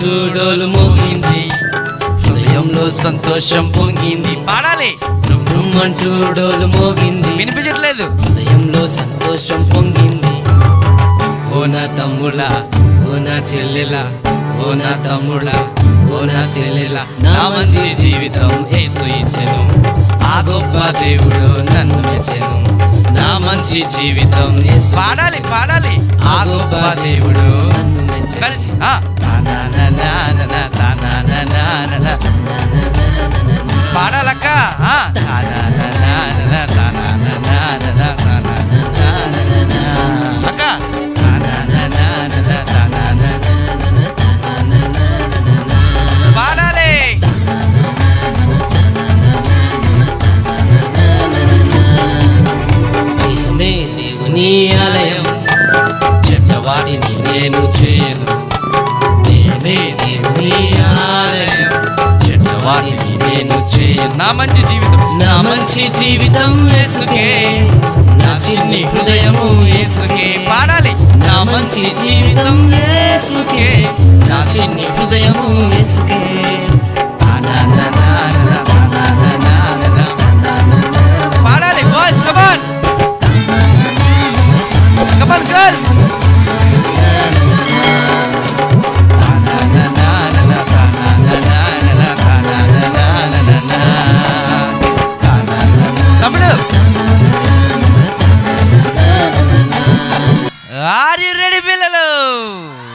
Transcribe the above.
అంటూ డోలు మోగింది, హృదయంలో సంతోషం పొంగింది. పాడాలి. అంటూ డోలు మోగింది, వినిపించట్లేదు. హృదయంలో సంతోషం పొంగింది. ఓ నా తమ్ముడా, ఓ నా చెల్లెలా, ఓ నా తమ్ముడా, ఓ నా చెల్లెలా, నా మంచి జీవితం యేసు ఇచ్చెను, ఆ గొప్ప దేవుడు నన్ను మెచ్చెను. నా మంచి జీవితం యేసు. పాడాలి పాడాలి. ఆ గొప్ప దేవుడు నన్ను మెచ్చెను. కలిసి పాడాలక్క. అక్క పాడాలి. దేహమే దేవుని ఆలయం, చెడ్డవాడిని నేను చేయను. దేహమే దేవుని ఆలయం, చెడ్డవాడిని నేను చేయను. నా మంచి జీవితం, నా మంచి జీవితం యేసుకే, నా చిన్ని హృదయము యేసుకే. పాడాలి. నా మంచి జీవితం యేసుకే, నా చిన్ని హృదయము యేసుకే. పాడాలి బాయ్స్, కమాన్ కమాన్ గర్ల్స్. తమ్ముడు, ఆర్ యు రెడీ పిల్లలు?